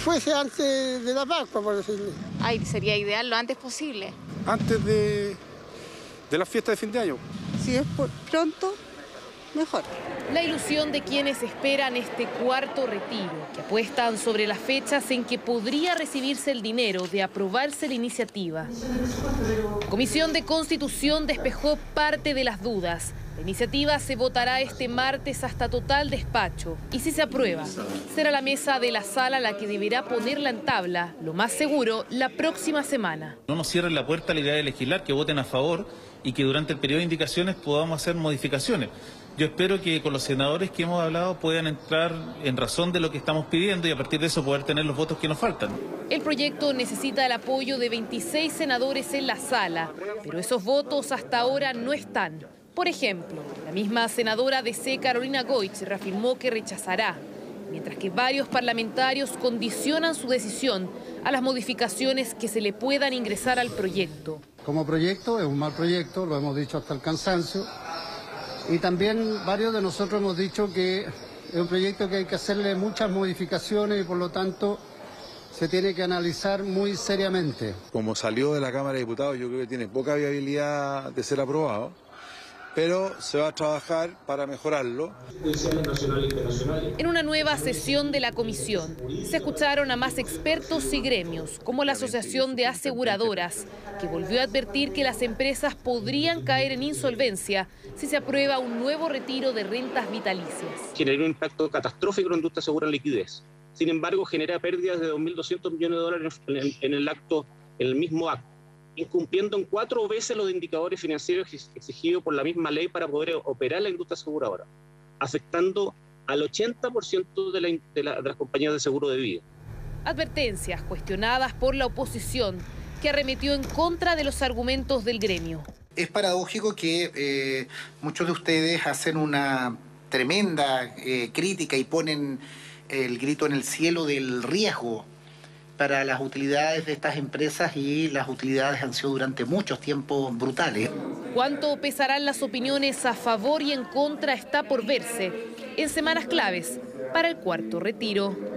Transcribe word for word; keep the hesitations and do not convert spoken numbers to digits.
fuese antes de la Pascua, por decirlo. Ay, sería ideal lo antes posible. Antes de, de la fiesta de fin de año. Si es por pronto, mejor. La ilusión de quienes esperan este cuarto retiro, que apuestan sobre las fechas en que podría recibirse el dinero de aprobarse la iniciativa. La Comisión de Constitución despejó parte de las dudas. La iniciativa se votará este martes hasta total despacho y si se aprueba, será la mesa de la sala la que deberá ponerla en tabla, lo más seguro, la próxima semana. No nos cierren la puerta a la idea de legislar, que voten a favor y que durante el periodo de indicaciones podamos hacer modificaciones. Yo espero que con los senadores que hemos hablado puedan entrar en razón de lo que estamos pidiendo y a partir de eso poder tener los votos que nos faltan. El proyecto necesita el apoyo de veintiséis senadores en la sala, pero esos votos hasta ahora no están. Por ejemplo, la misma senadora D C, Carolina Goich, reafirmó que rechazará, mientras que varios parlamentarios condicionan su decisión a las modificaciones que se le puedan ingresar al proyecto. Como proyecto es un mal proyecto, lo hemos dicho hasta el cansancio, y también varios de nosotros hemos dicho que es un proyecto que hay que hacerle muchas modificaciones y por lo tanto se tiene que analizar muy seriamente. Como salió de la Cámara de Diputados, yo creo que tiene poca viabilidad de ser aprobado, pero se va a trabajar para mejorarlo. En una nueva sesión de la comisión se escucharon a más expertos y gremios, como la Asociación de Aseguradoras, que volvió a advertir que las empresas podrían caer en insolvencia si se aprueba un nuevo retiro de rentas vitalicias. Genera un impacto catastrófico en la industria segura en liquidez. Sin embargo, genera pérdidas de dos mil doscientos millones de dólares en el, en el acto, en el mismo acto, incumpliendo en cuatro veces los indicadores financieros exigidos por la misma ley para poder operar la industria aseguradora, afectando al ochenta por ciento de, la, de, la, de las compañías de seguro de vida. Advertencias cuestionadas por la oposición, que arremetió en contra de los argumentos del gremio. Es paradójico que eh, muchos de ustedes hacen una tremenda eh, crítica y ponen el grito en el cielo del riesgo para las utilidades de estas empresas, y las utilidades han sido durante muchos tiempos brutales. Cuánto pesarán las opiniones a favor y en contra está por verse en semanas claves para el cuarto retiro.